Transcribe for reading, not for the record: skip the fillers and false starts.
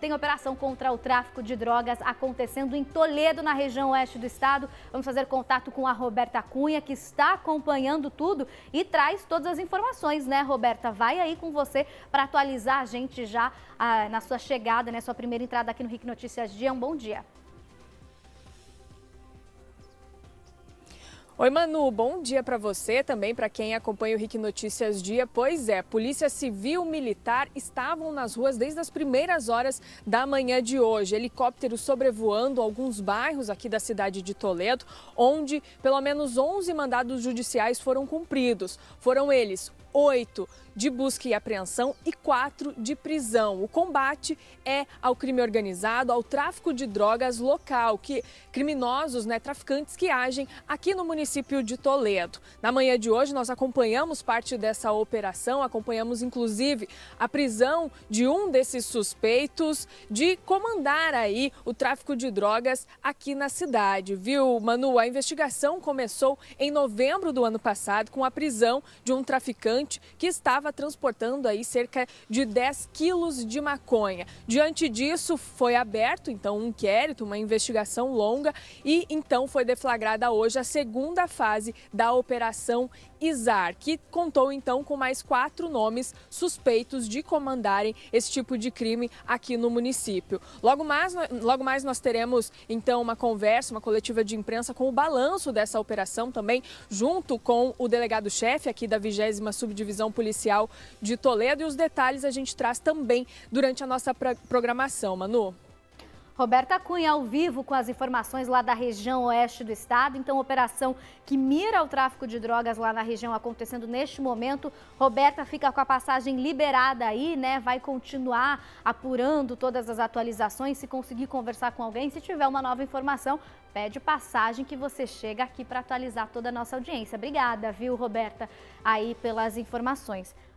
tem operação contra o tráfico de drogas acontecendo em Toledo, na região oeste do estado. Vamos fazer contato com a Roberta Cunha, que está acompanhando tudo e traz todas as informações, né, Roberta? Vai aí com você para atualizar a gente já na sua chegada, né, sua primeira entrada aqui no RIC Notícias Dia. Um bom dia. Oi, Manu, bom dia para você, também para quem acompanha o RIC Notícias Dia. Pois é, Polícia Civil Militar estavam nas ruas desde as primeiras horas da manhã de hoje. Helicópteros sobrevoando alguns bairros aqui da cidade de Toledo, onde pelo menos 11 mandados judiciais foram cumpridos. Foram eles 8 de busca e apreensão e 4 de prisão. O combate é ao crime organizado, ao tráfico de drogas local, criminosos, traficantes que agem aqui no município de Toledo. Na manhã de hoje nós acompanhamos parte dessa operação, acompanhamos inclusive a prisão de um desses suspeitos de comandar aí o tráfico de drogas aqui na cidade, viu, Manu? A investigação começou em novembro do ano passado com a prisão de um traficante que estava transportando aí cerca de 10 quilos de maconha. Diante disso, foi aberto então um inquérito, uma investigação longa e então foi deflagrada hoje a segunda fase da Operação Izar, que contou então com mais 4 nomes suspeitos de comandarem esse tipo de crime aqui no município. Logo mais nós teremos então uma conversa, uma coletiva de imprensa com o balanço dessa operação também, junto com o delegado-chefe aqui da 20ª Subdivisão Policial de Toledo, e os detalhes a gente traz também durante a nossa programação, Manu. Roberta Cunha ao vivo com as informações lá da região oeste do estado. Então, operação que mira o tráfico de drogas lá na região acontecendo neste momento. Roberta fica com a passagem liberada aí, né? Vai continuar apurando todas as atualizações. Se conseguir conversar com alguém, se tiver uma nova informação, pede passagem que você chega aqui para atualizar toda a nossa audiência. Obrigada, viu, Roberta, aí pelas informações.